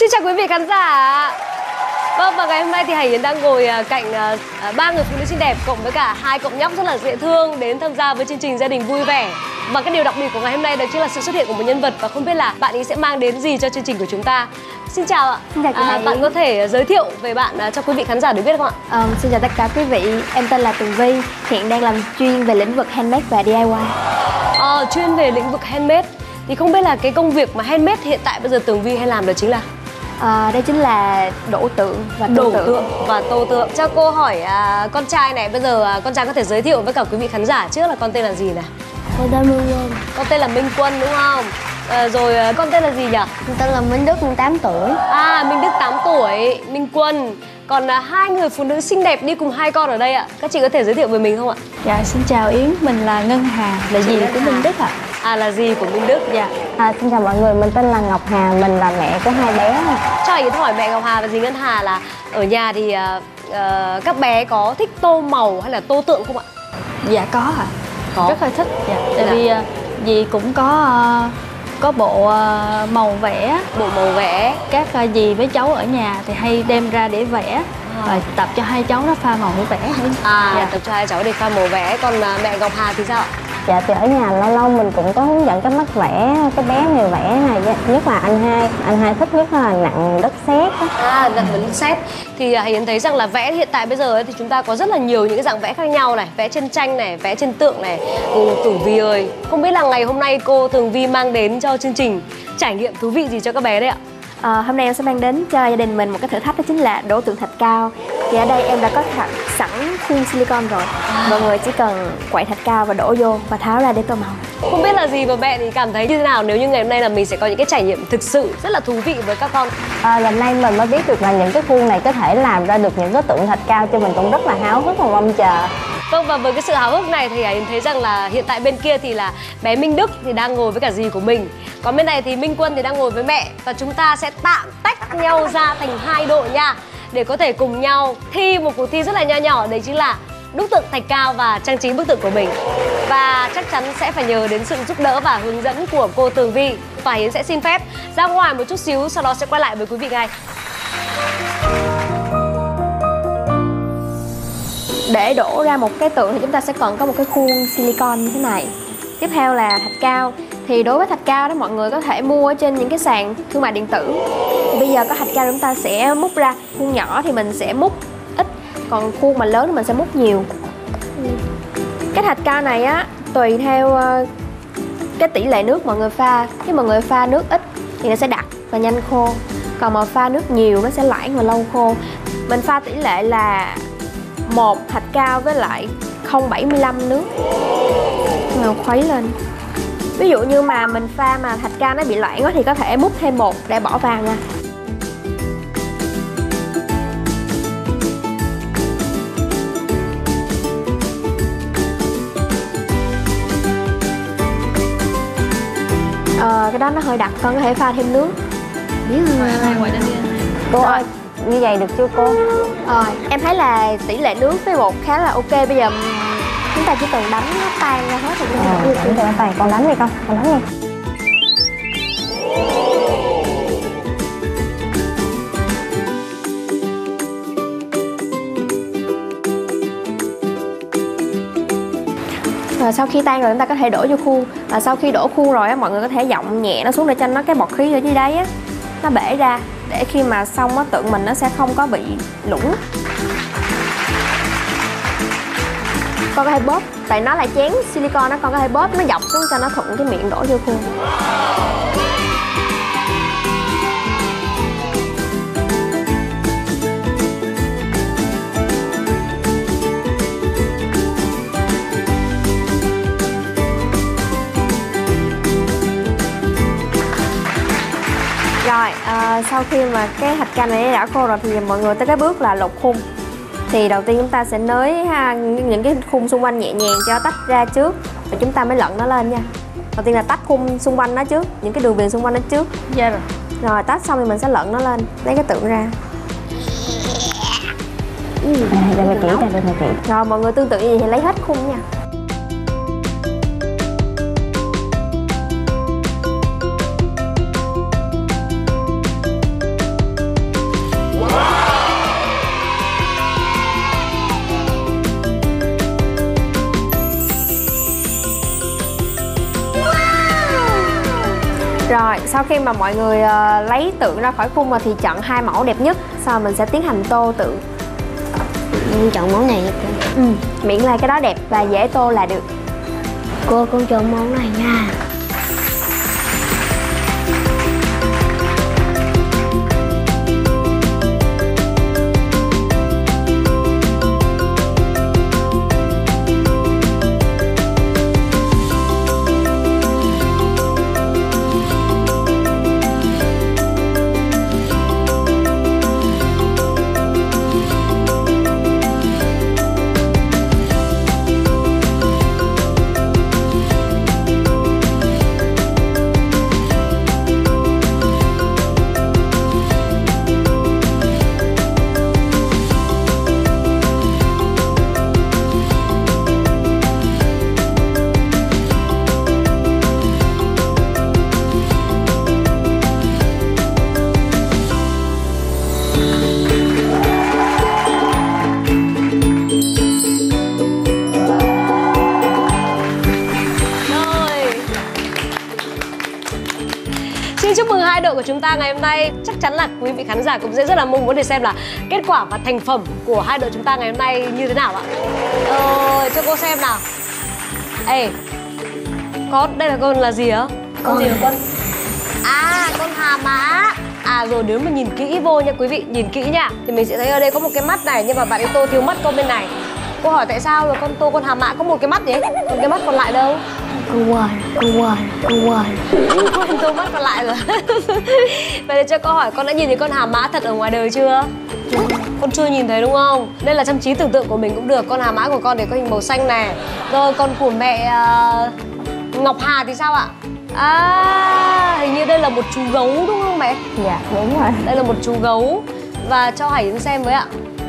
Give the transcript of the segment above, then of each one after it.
Xin chào quý vị khán giả. Vâng, và ngày hôm nay thì Hải Yến đang ngồi cạnh ba người phụ nữ xinh đẹp cộng với cả hai cậu nhóc rất là dễ thương đến tham gia với chương trình Gia đình vui vẻ. Và cái điều đặc biệt của ngày hôm nay đó chính là sự xuất hiện của một nhân vật, và không biết là bạn ấy sẽ mang đến gì cho chương trình của chúng ta. Xin chào ạ. Xin chào chị Hải Yến. Bạn có thể giới thiệu về bạn cho quý vị khán giả được biết không ạ? Xin chào tất cả quý vị, em tên là Tường Vi, hiện đang làm chuyên về lĩnh vực handmade và DIY. Chuyên về lĩnh vực handmade. Thì không biết là cái công việc mà handmade hiện tại bây giờ Tường Vi hay làm đó chính là? Đây chính là đổ tượng và tô tượng. Cho cô hỏi con trai này, bây giờ con trai có thể giới thiệu với cả quý vị khán giả trước là con tên là gì nào? Con tên Minh Quân. Con tên là Minh Quân đúng không? Rồi con tên là gì nhỉ? Con tên là Minh Đức, 8 tuổi. Minh Đức 8 tuổi, Minh Quân. Còn hai người phụ nữ xinh đẹp đi cùng hai con ở đây ạ. Các chị có thể giới thiệu về mình không ạ? Dạ, xin chào Yến, mình là Ngân Hà, là dì của Minh Đức ạ. Là dì của Minh Đức. Dạ. Xin chào mọi người, mình tên là Ngọc Hà, mình là mẹ của hai bé. Cho Yến hỏi mẹ Ngọc Hà và dì Ngân Hà là ở nhà thì các bé có thích tô màu hay là tô tượng không ạ? Dạ có ạ. Có. Rất là thích. Dạ. Tại vì dì cũng có bộ màu vẽ. Bộ màu vẽ. Các dì với cháu ở nhà thì hay đem ra để vẽ. Và tập cho hai cháu nó pha màu để vẽ. Dạ. Tập cho hai cháu để pha màu vẽ. Còn mẹ Ngọc Hà thì sao ạ? Dạ thì ở nhà lâu lâu mình cũng có hướng dẫn cái mắt vẽ cái bé người vẽ này, nhất là anh hai thích nhất là nặng đất sét. Nặng đất sét. Thì Hải Yến thấy rằng là vẽ hiện tại bây giờ ấy, thì chúng ta có rất là nhiều những cái dạng vẽ khác nhau này, vẽ trên tranh này, vẽ trên tượng này. Tường Vi ơi, không biết là ngày hôm nay cô Tường Vi mang đến cho chương trình trải nghiệm thú vị gì cho các bé đấy ạ? Hôm nay em sẽ mang đến cho gia đình mình một cái thử thách, đó chính là đổ tượng thạch cao. Thì ở đây em đã có sẵn khuôn silicon rồi. Mọi người chỉ cần quậy thạch cao và đổ vô và tháo ra để tô màu. Không biết là gì mà mẹ thì cảm thấy như thế nào nếu như ngày hôm nay là mình sẽ có những cái trải nghiệm thực sự rất là thú vị với các con? Lần này mình mới biết được là những cái khuôn này có thể làm ra được những cái tượng thạch cao, cho mình cũng rất là háo hức và mong chờ. Vâng, và với cái sự háo hức này thì Hải Yến thấy rằng là hiện tại bên kia thì là bé Minh Đức thì đang ngồi với cả dì của mình. Còn bên này thì Minh Quân thì đang ngồi với mẹ. Và chúng ta sẽ tạm tách nhau ra thành hai đội nha, để có thể cùng nhau thi một cuộc thi rất là nho nhỏ, đấy chính là đúc tượng thạch cao và trang trí bức tượng của mình. Và chắc chắn sẽ phải nhờ đến sự giúp đỡ và hướng dẫn của cô Tường Vi. Và Hải Yến sẽ xin phép ra ngoài một chút xíu, sau đó sẽ quay lại với quý vị ngay. Để đổ ra một cái tượng thì chúng ta sẽ cần có một cái khuôn silicon như thế này. Tiếp theo là thạch cao. Thì đối với thạch cao đó, mọi người có thể mua ở trên những cái sàn thương mại điện tử. Thì bây giờ có thạch cao chúng ta sẽ múc ra. Khuôn nhỏ thì mình sẽ múc ít, còn khuôn mà lớn thì mình sẽ múc nhiều. Cái thạch cao này á, tùy theo cái tỷ lệ nước mọi người pha. Nếu mọi người pha nước ít thì nó sẽ đặc và nhanh khô. Còn mà pha nước nhiều nó sẽ loãng và lâu khô. Mình pha tỷ lệ là 1 thạch cao với lại 0,75 nước. Rồi khuấy lên. Ví dụ như mà mình pha mà thạch cao nó bị loãng quá thì có thể múc thêm 1 để bỏ vào nha. Cái đó nó hơi đặc, con có thể pha thêm nước. Biết không? Cô ơi, như vậy được chưa cô? Em thấy là tỷ lệ nước với bột khá là ok. Bây giờ chúng ta chỉ cần đánh nó tan ra hết rồi. Chúng ta tan, con đánh đi con đánh đi. Rồi sau khi tan rồi chúng ta có thể đổ vô khuôn. Và sau khi đổ khuôn rồi á, mọi người có thể dọng nhẹ nó xuống để cho nó cái bọt khí ở dưới đáy á nó bể ra, để khi mà xong á, tượng mình nó sẽ không có bị lủng. Con có thể bóp, tại nó là chén silicon đó, con có thể bóp nó dọc xuống cho nó thuận cái miệng đổ vô khuôn. Rồi, sau khi mà cái thạch cao này đã khô rồi thì mọi người tới cái bước là lột khung. Thì đầu tiên chúng ta sẽ nới những cái khung xung quanh nhẹ nhàng cho tách ra trước. Rồi chúng ta mới lận nó lên nha. Đầu tiên là tách khung xung quanh nó trước, những cái đường viền xung quanh nó trước. Dạ rồi. Rồi tách xong thì mình sẽ lận nó lên, lấy cái tượng ra. Đây là chỉ. Rồi mọi người tương tự như vậy thì lấy hết khung nha. Sau khi mà mọi người lấy tượng ra khỏi khuôn rồi thì chọn 2 mẫu đẹp nhất. Sau rồi mình sẽ tiến hành tô tượng. Em chọn món này. Miễn là cái đó đẹp và dễ tô là được. Cô con chọn món này nha. Xin chúc mừng hai đội của chúng ta ngày hôm nay. Chắc chắn là quý vị khán giả cũng sẽ rất là mong muốn để xem là kết quả và thành phẩm của hai đội chúng ta ngày hôm nay như thế nào ạ. Cho cô xem nào. Ê, đây là con là gì á? Con gì hả con? À, con hà mã. À rồi, nếu mà nhìn kỹ vô nha quý vị, nhìn kỹ nha thì mình sẽ thấy ở đây có một cái mắt này, nhưng mà bạn ấy tô thiếu mắt con bên này. Cô hỏi tại sao rồi con tô con hà mã có một cái mắt nhỉ? Còn cái mắt còn lại đâu? Con quên. Con tô mắt còn lại rồi. Vậy thì cho câu hỏi, con đã nhìn thấy con hà mã thật ở ngoài đời chưa? Con chưa nhìn thấy đúng không? Đây là trong trí tưởng tượng của mình cũng được. Con hà mã của con thì có hình màu xanh này. Rồi còn của mẹ Ngọc Hà thì sao ạ? À, hình như đây là một chú gấu đúng không mẹ? Dạ đúng rồi. Đây là một chú gấu. Và cho Hải Yến xem với ạ.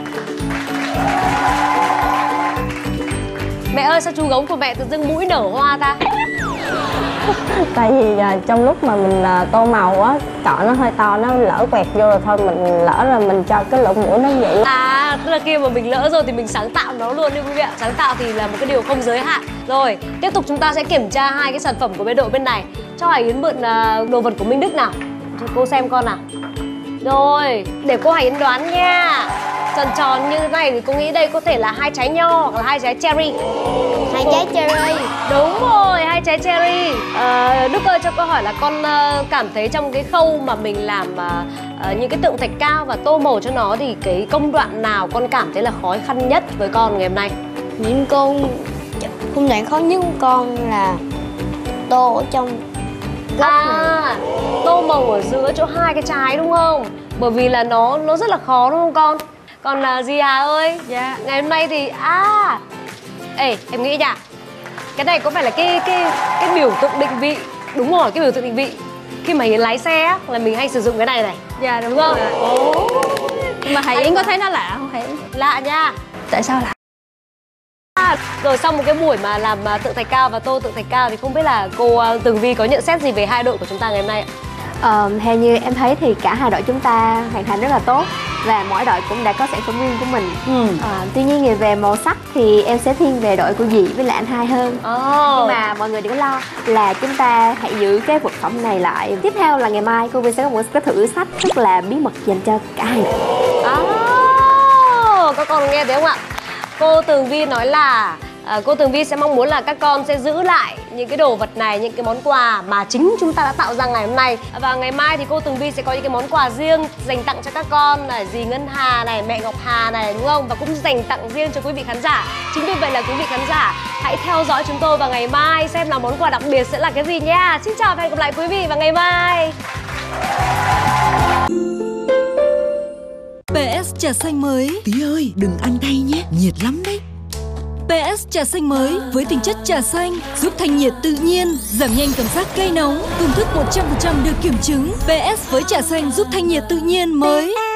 Mẹ ơi, sao chú gấu của mẹ tự dưng mũi nở hoa ta? Tại vì trong lúc mà mình tô màu á, cọ nó hơi to, nó lỡ quẹt vô rồi thôi, mình lỡ rồi mình cho cái lỗ mũi nó vậy. À, tức là khi mà mình lỡ rồi thì mình sáng tạo nó luôn đi quý vị ạ. Sáng tạo thì là một cái điều không giới hạn. Rồi, tiếp tục chúng ta sẽ kiểm tra hai cái sản phẩm của bên đội bên này. Cho Hải Yến mượn đồ vật của Minh Đức nào. Cho cô xem con nào. Rồi, để cô Hải Yến đoán nha. Tròn tròn như thế này thì cô nghĩ đây có thể là 2 trái nho hoặc là 2 trái cherry. 2 trái cherry. Đúng rồi, 2 trái cherry. Đức ơi, cho câu hỏi là con cảm thấy trong cái khâu mà mình làm những cái tượng thạch cao và tô màu cho nó thì cái công đoạn nào con cảm thấy là khó khăn nhất với con ngày hôm nay? Những công đoạn khó nhất của con là tô ở trong góc này. Tô màu ở giữa chỗ 2 cái trái đúng không? Bởi vì là nó rất là khó đúng không con? Còn là gì Hà ơi? Dạ. Ngày hôm nay thì ê, em nghĩ nha, cái này có phải là cái biểu tượng định vị. Đúng rồi, cái biểu tượng định vị. Khi mà Hiến lái xe á, là mình hay sử dụng cái này này. Dạ đúng không? Nhưng mà Hải Yến có thấy nó lạ không Hải Yến? Lạ nha. Tại sao lạ? Rồi sau một cái buổi mà làm tượng thạch cao và tô tượng thạch cao thì không biết là cô Tường Vi có nhận xét gì về hai đội của chúng ta ngày hôm nay ạ? Theo như em thấy thì cả hai đội chúng ta hoàn thành rất là tốt và mỗi đội cũng đã có sản phẩm riêng của mình. Tuy nhiên về màu sắc thì em sẽ thiên về đội của Dì với lại anh Hai hơn. Nhưng mà mọi người đừng lo là chúng ta hãy giữ cái vật phẩm này lại. Tiếp theo là ngày mai cô Vi sẽ có một cái thử sách rất là bí mật dành cho cả hai đội. Các con nghe thấy không ạ? Cô Tường Vi nói là cô Tường Vi sẽ mong muốn là các con sẽ giữ lại những cái đồ vật này, những cái món quà mà chính chúng ta đã tạo ra ngày hôm nay. Và ngày mai thì cô Tường Vi sẽ có những cái món quà riêng dành tặng cho các con là dì Ngân Hà này, mẹ Ngọc Hà này đúng không? Và cũng dành tặng riêng cho quý vị khán giả. Chính vì vậy là quý vị khán giả hãy theo dõi chúng tôi vào ngày mai xem là món quà đặc biệt sẽ là cái gì nha. Xin chào và hẹn gặp lại quý vị vào ngày mai. PS trà xanh mới. Tí ơi, đừng ăn tay nhé, nhiệt lắm đấy. PS trà xanh mới với tính chất trà xanh giúp thanh nhiệt tự nhiên, giảm nhanh cảm giác cay nóng, công thức 100% được kiểm chứng. PS với trà xanh giúp thanh nhiệt tự nhiên mới.